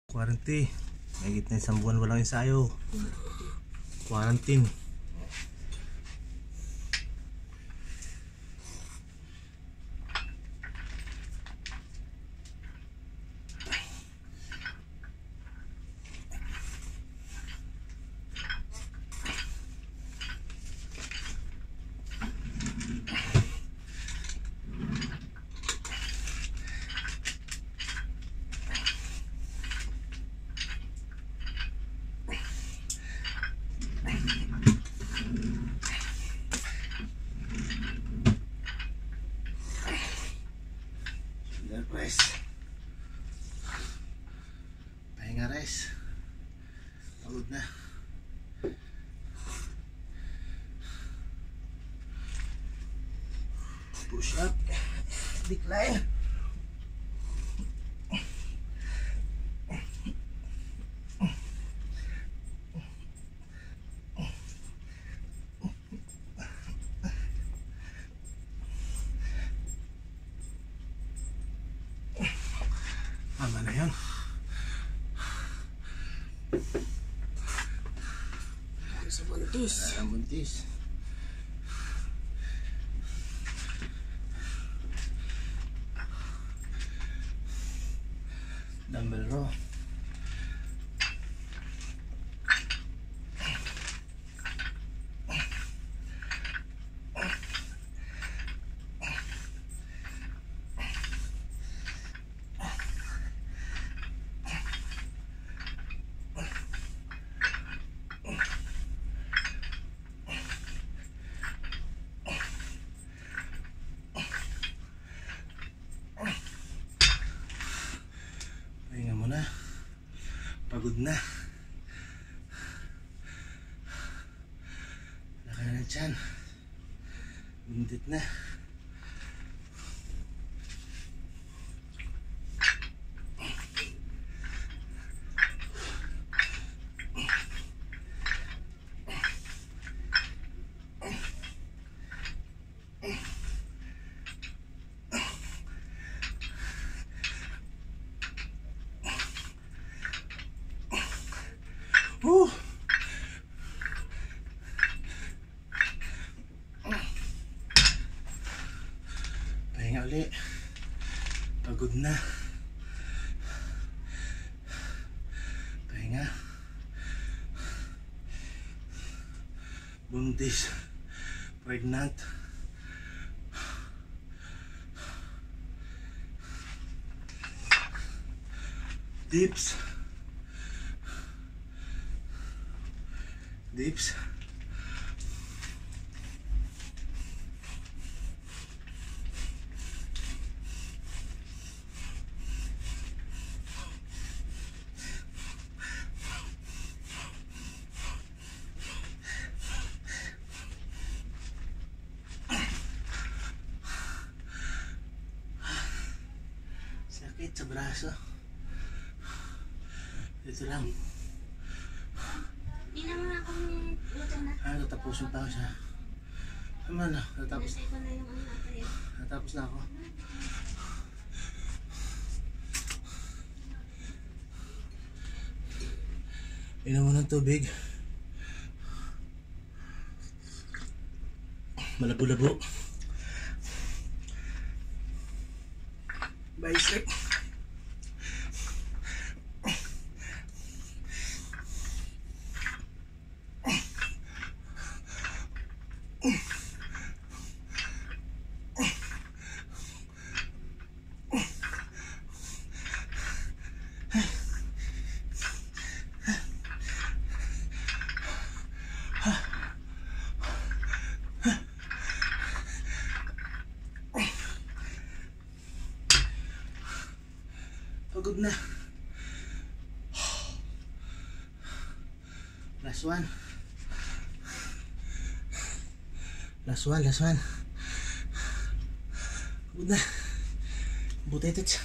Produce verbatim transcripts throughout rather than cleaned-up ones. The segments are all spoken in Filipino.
Quarantine. Mahigit na isang buwan walang ensayo. Quarantine. Rest. Pahinga rest. Pagod na. Push up. Decline. Tama na yun. Sa buntis. Sa buntis. Dumbbell row. Pahinga mo na. Pagod na. Laka na dyan. Bindit na. Woo! Pahinga ulit. Pagod na. Pahinga. Buntis. Pregnant. Dips. Dips. Sakit sa braso. Dito lang. Hindi naman ako luto na. Ah, natapusin pa ako siya. Tama na, natapos. Nasa iba na yung ano natin. Natapos na ako. Inom mo ng tubig. Malabo-labo. Bicep. Pagod na. Last one. Last one, last one. Pagod na. Butay ito.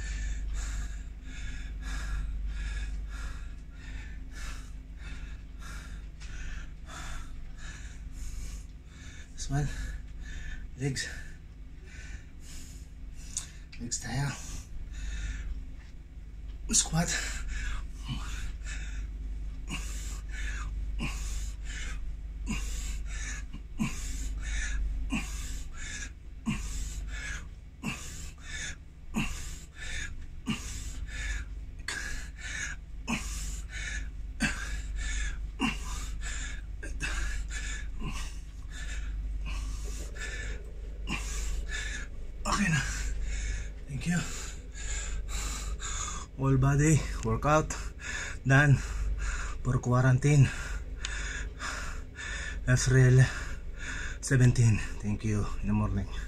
Last one. Legs. Legs tayo. Squat. Okay na. Thank you. All body workout done for quarantine. April seventeenth. Thank you in the morning.